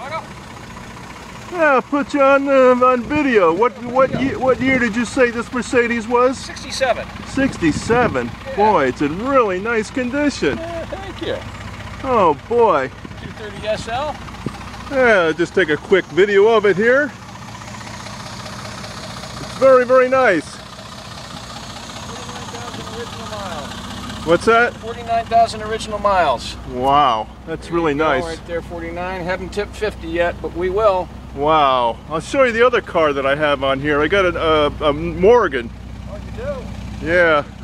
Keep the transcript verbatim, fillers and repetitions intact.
Yeah, put you on uh, on video. What what year, what year did you say this Mercedes was? sixty-seven. sixty-seven. Yeah. Boy, it's in really nice condition. Yeah, thank you. Oh boy. two thirty S L. Yeah, just take a quick video of it here. It's very very nice. forty-nine thousand original miles. What's that? forty-nine thousand original miles. Wow, that's really nice. Right there, forty-nine. Haven't tipped fifty yet, but we will. Wow. I'll show you the other car that I have on here. I got a, a, a Morgan. Oh, you do? Yeah.